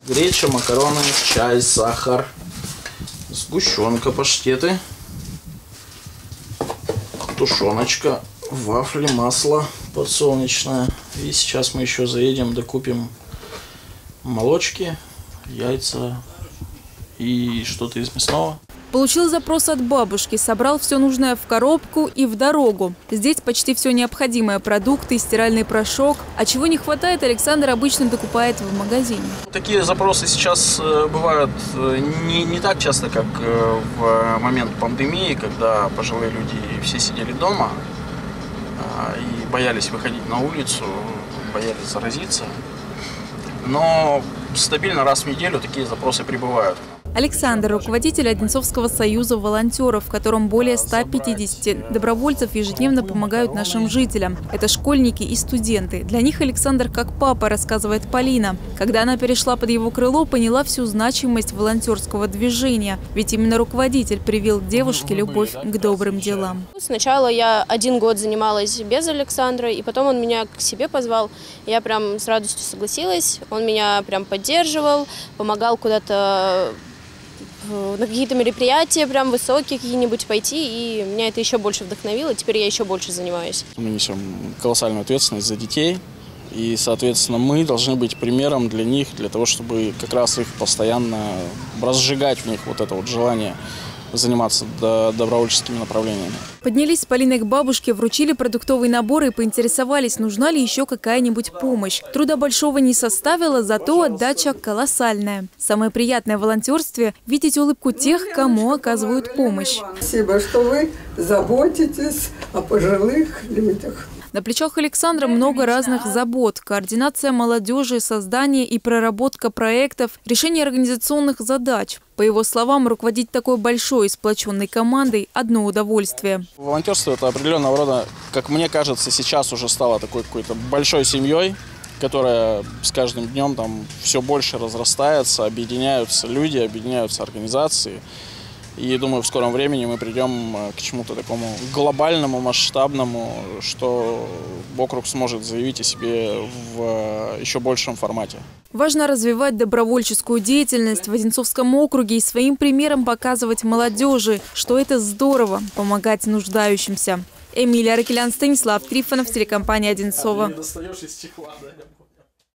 Греча, макароны, чай, сахар, сгущенка, паштеты, тушеночка, вафли, масло подсолнечное. И сейчас мы еще заедем, докупим молочки, яйца и что-то из мясного. Получил запрос от бабушки, собрал все нужное в коробку и в дорогу. Здесь почти все необходимое: продукты, стиральный порошок. А чего не хватает, Александр обычно докупает в магазине. Такие запросы сейчас бывают не так часто, как в момент пандемии, когда пожилые люди все сидели дома и боялись выходить на улицу, боялись заразиться. Но стабильно раз в неделю такие запросы прибывают. Александр – руководитель Одинцовского союза волонтеров, в котором более 150 добровольцев ежедневно помогают нашим жителям. Это школьники и студенты. Для них Александр как папа, рассказывает Полина. Когда она перешла под его крыло, поняла всю значимость волонтерского движения. Ведь именно руководитель привил к девушке любовь к добрым делам. Сначала я 1 год занималась без Александра, и потом он меня к себе позвал. Я прям с радостью согласилась. Он меня прям поддерживал, помогал куда-то на какие-то мероприятия прям высокие какие-нибудь пойти, и меня это еще больше вдохновило, теперь я еще больше занимаюсь. Мы несем колоссальную ответственность за детей, и, соответственно, мы должны быть примером для них, для того, чтобы как раз их постоянно разжигать в них вот это вот желание заниматься добровольческими направлениями. Поднялись с Полиной к бабушке, вручили продуктовый набор и поинтересовались, нужна ли еще какая-нибудь помощь. Труда большого не составило, зато отдача колоссальная. Самое приятное в волонтерстве – видеть улыбку тех, кому оказывают помощь. Спасибо, что вы заботитесь о пожилых людях. На плечах Александра много разных забот: координация молодежи, создание и проработка проектов, решение организационных задач. По его словам, руководить такой большой и сплоченной командой – одно удовольствие. Волонтерство – это определенного рода, как мне кажется, сейчас уже стало такой какой-то большой семьей, которая с каждым днем там все больше разрастается, объединяются люди, объединяются организации. И думаю, в скором времени мы придем к чему-то такому глобальному, масштабному, что округ сможет заявить о себе в еще большем формате. Важно развивать добровольческую деятельность в Одинцовском округе и своим примером показывать молодежи, что это здорово – помогать нуждающимся. Эмилия Аракелян, Станислав Трифонов, телекомпания «Одинцово».